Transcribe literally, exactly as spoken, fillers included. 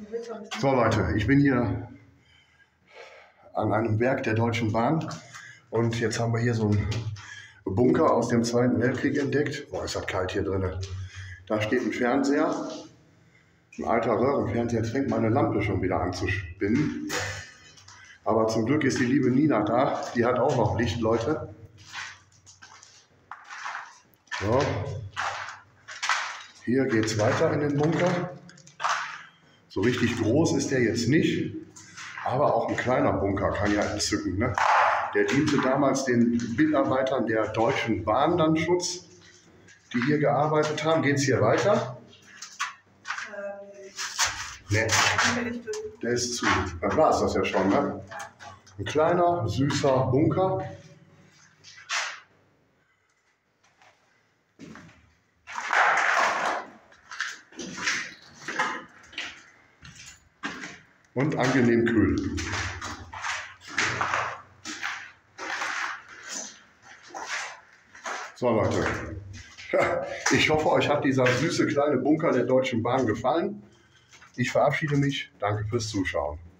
So Leute, ich bin hier an einem Werk der Deutschen Bahn und jetzt haben wir hier so einen Bunker aus dem Zweiten Weltkrieg entdeckt. Boah, ist das kalt hier drin. Da steht ein Fernseher, ein alter Röhrenfernseher. Jetzt fängt meine Lampe schon wieder an zu spinnen. Aber zum Glück ist die liebe Nina da, die hat auch noch Licht, Leute. So. Hier geht es weiter in den Bunker. So richtig groß ist der jetzt nicht, aber auch ein kleiner Bunker kann ja entzücken. Ne? Der diente damals den Mitarbeitern der Deutschen Bahn dann Schutz, die hier gearbeitet haben. Geht es hier weiter? Nee, der ist zu. Dann war es das ja schon. Ne? Ein kleiner, süßer Bunker. Und angenehm kühl. So Leute, ich hoffe, euch hat dieser süße kleine Bunker der Deutschen Bahn gefallen. Ich verabschiede mich. Danke fürs Zuschauen.